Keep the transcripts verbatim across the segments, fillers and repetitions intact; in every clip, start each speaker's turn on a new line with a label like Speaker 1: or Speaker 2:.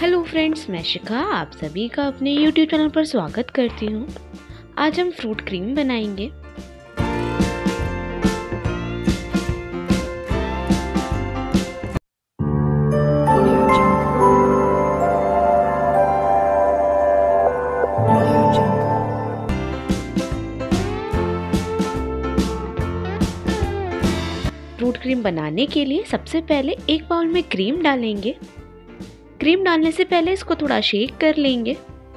Speaker 1: Hello friends, मैं शिखा आप सभी का अपने यूट्यूब चैनल पर स्वागत करती हूँ। आज हम फ्रूट क्रीम बनाएंगे। फ्रूट क्रीम बनाने के लिए सबसे पहले एक बाउल में क्रीम डालेंगे। क्रीम डालने से पहले इसको थोड़ा शेक कर लेंगे।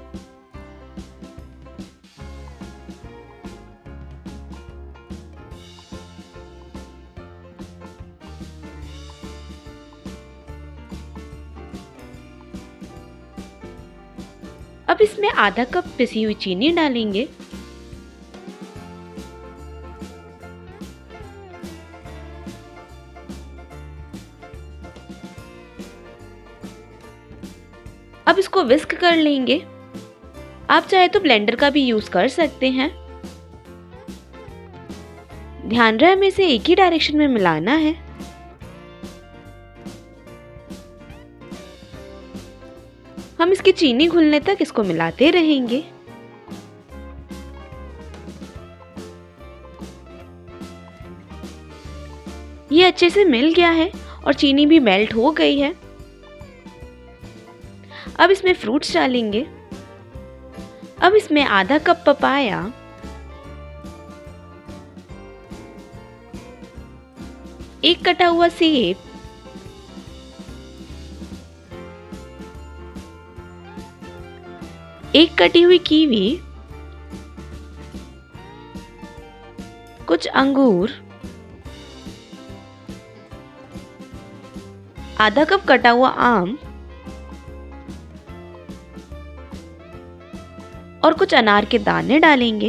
Speaker 1: अब इसमें आधा कप पिसी हुई चीनी डालेंगे। अब इसको विस्क कर लेंगे। आप चाहे तो ब्लेंडर का भी यूज कर सकते हैं। ध्यान रहे हमें इसे एक ही डायरेक्शन में मिलाना है। हम इसकी चीनी घुलने तक इसको मिलाते रहेंगे। ये अच्छे से मिल गया है और चीनी भी मेल्ट हो गई है। अब इसमें फ्रूट्स डालेंगे। अब इसमें आधा कप पपाया, एक कटा हुआ सेब, एक कटी हुई कीवी, कुछ अंगूर, आधा कप कटा हुआ आम और कुछ अनार के दाने डालेंगे।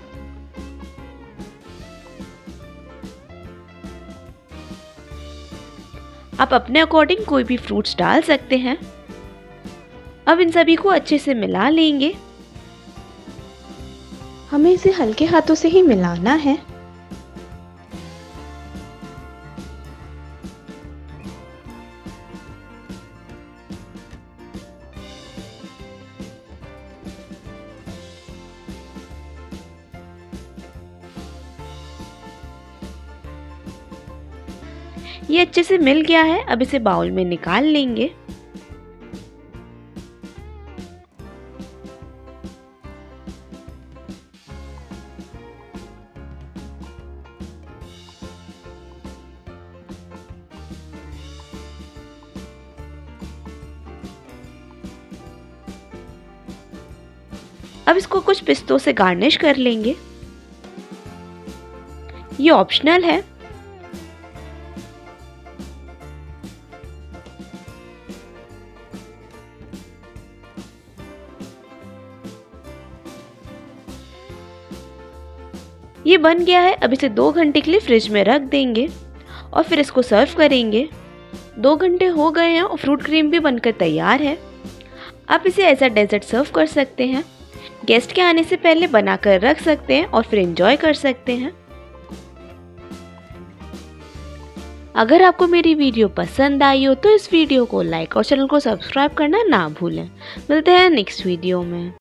Speaker 1: आप अपने अकॉर्डिंग कोई भी फ्रूट्स डाल सकते हैं। अब इन सभी को अच्छे से मिला लेंगे। हमें इसे हल्के हाथों से ही मिलाना है। ये अच्छे से मिल गया है। अब इसे बाउल में निकाल लेंगे। अब इसको कुछ पिस्तों से गार्निश कर लेंगे। ये ऑप्शनल है। ये बन गया है। अब इसे दो घंटे के लिए फ्रिज में रख देंगे और फिर इसको सर्व करेंगे। दो घंटे हो गए हैं और फ्रूट क्रीम भी बनकर तैयार है। आप इसे एज अ डेजर्ट सर्व कर सकते हैं। गेस्ट के आने से पहले बनाकर रख सकते हैं और फिर एंजॉय कर सकते हैं। अगर आपको मेरी वीडियो पसंद आई हो तो इस वीडियो को लाइक और चैनल को सब्सक्राइब करना ना भूलें। मिलते हैं नेक्स्ट वीडियो में।